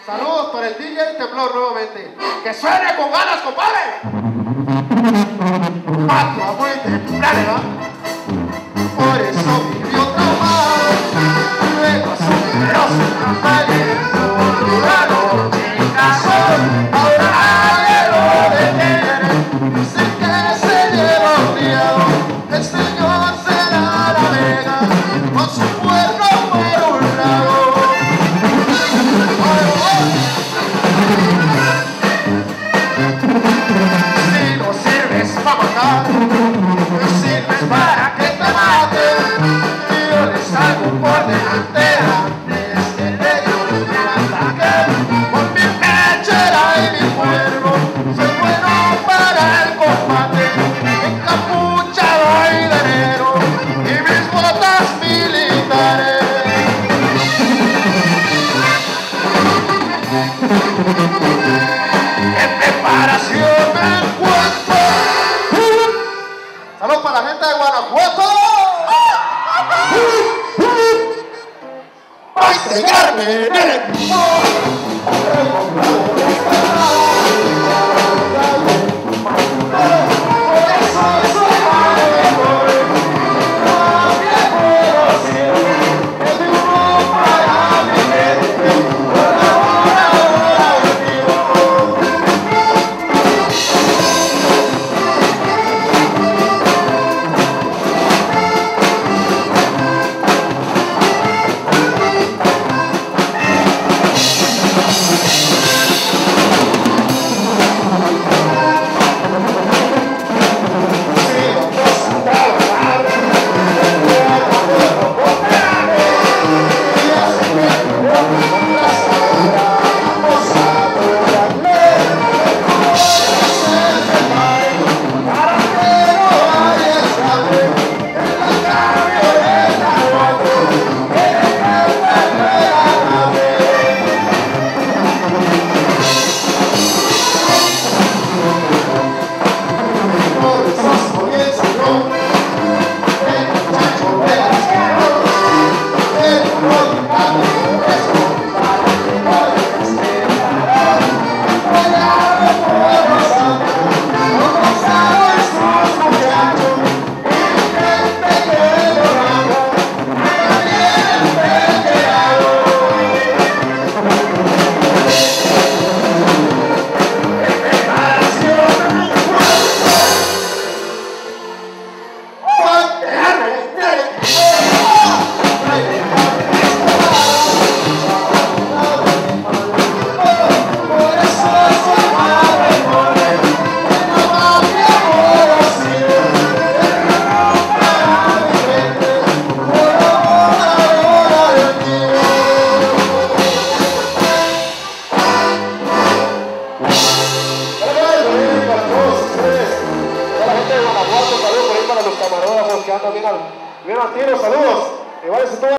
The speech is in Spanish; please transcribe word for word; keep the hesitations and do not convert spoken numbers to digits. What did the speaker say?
Saludos para el D J Temblor nuevamente. ¡Que suene con ganas, compadre! Cuatro a muy temprano, ¿va? Por eso vivió traumado. Luego su poderoso compañero jurado se casó. Ahora nadie lo detiene. Dicen que se lleva un diablo. El Señor será la vega con su cuerno por un lado. Si no sirves para matar, no sirves para que te maten. Y yo les salgo por delantera desde el medio del ataque. Con mi pechera y mi cuerno soy bueno para el combate. Encapuchado y de negro y mis botas militares. En preparación me encuentro. Saludos para la gente de Guanajuato. Va a entregarme en el equipo. Saludos, que andan bien al, bien al tiro, saludos.